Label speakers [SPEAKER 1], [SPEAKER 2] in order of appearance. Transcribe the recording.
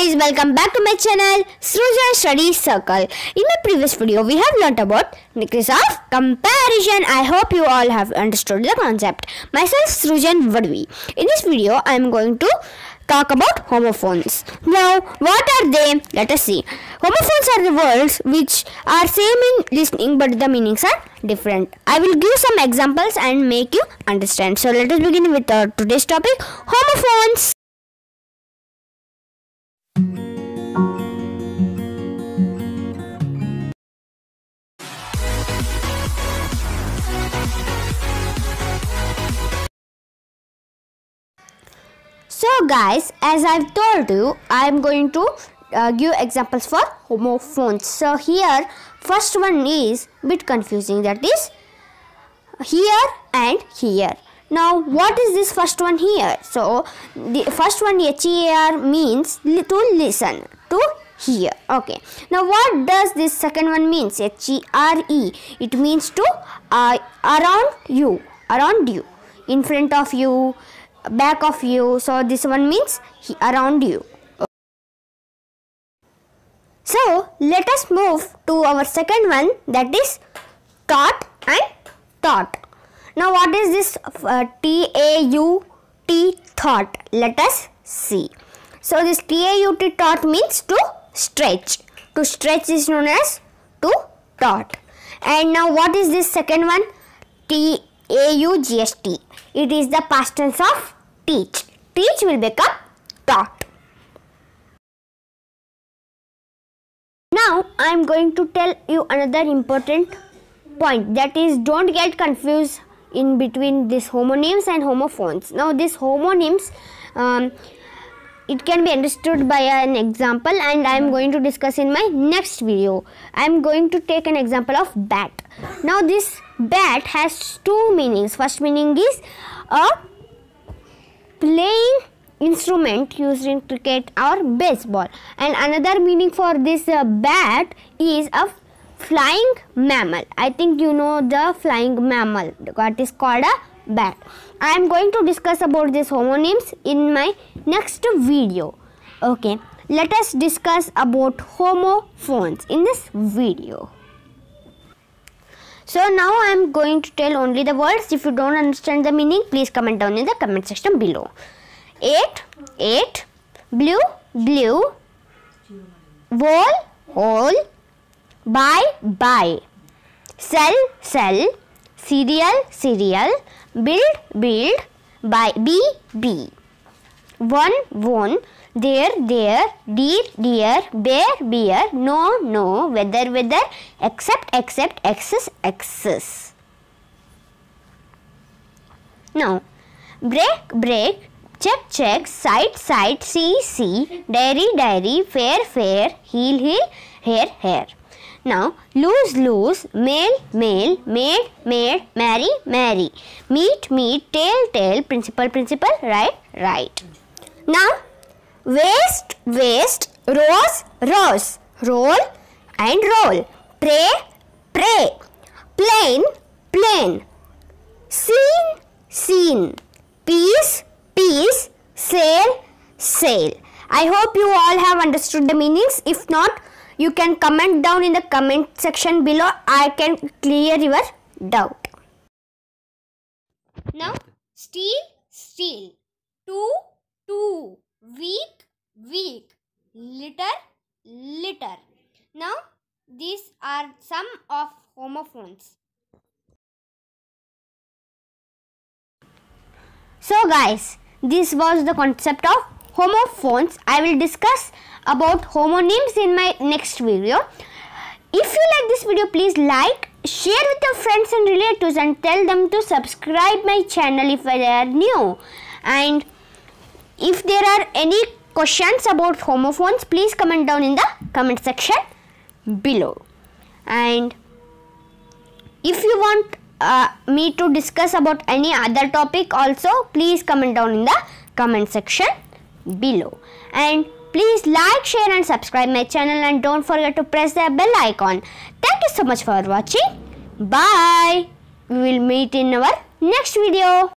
[SPEAKER 1] guys, welcome back to my channel Srujan Study Circle. In my previous video we have learnt about techniques of comparison. I hope you all have understood the concept. Myself Srujan Vadvi. In this video I am going to talk about homophones. Now what are they? Let us see. Homophones are the words which are same in listening but the meanings are different. I will give some examples and make you understand. So let us begin with today's topic, homophones. So guys, as I've told you, I am going to give examples for homophones. So here, first one is bit confusing, that is here and here. Now what is this first one here? So the first one HEAR means to listen, to hear. Okay. Now what does this second one means? HERE. It means to around you, in front of you, back of you. So this one means around you. So let us move to our second one, that is taught and taught. Now what is this TAUT, thought? Let us see. So this TAUT, taught means to stretch. To stretch is known as to taught. And now what is this second one? TAUGST. It is the past tense of teach. Teach will become taught. Now I am going to tell you another important point, that is don't get confused in between these homonyms and homophones. Now these homonyms, it can be understood by an example, and I am going to discuss in my next video. I am going to take an example of bat. Now this bat has two meanings. First meaning is a playing instrument used in cricket or baseball, and another meaning for this bat is a flying mammal. I think you know the flying mammal, what is called a bat. I am going to discuss about these homonyms in my next video. Okay, let us discuss about homophones in this video. So now I am going to tell only the words. If you don't understand the meaning, please comment down in the comment section below. 8, blue, whole, buy, sell, cereal, build, buy, be, won, there, dear, bear, no, weather, except, excess. Now, break, check, sight, see, dairy, fair, heel, hair. Now, lose, mail, maid, marry, meet, tail, principal, right. Now, waist, rose, roll, pray, plain, scene, peace, sail. I hope you all have understood the meanings. If not, you can comment down in the comment section below. I can clear your doubt. Now, steal, two, week, litter. Now, these are some of homophones. So guys, this was the concept of homophones. I will discuss about homonyms in my next video. If you like this video, please like, share with your friends and relatives, and tell them to subscribe my channel if they are new. And if there are any questions about homophones, please comment down in the comment section below. And if you want me to discuss about any other topic also, please comment down in the comment section below. And please like, share and subscribe my channel, and don't forget to press the bell icon. Thank you so much for watching. Bye. We will meet in our next video.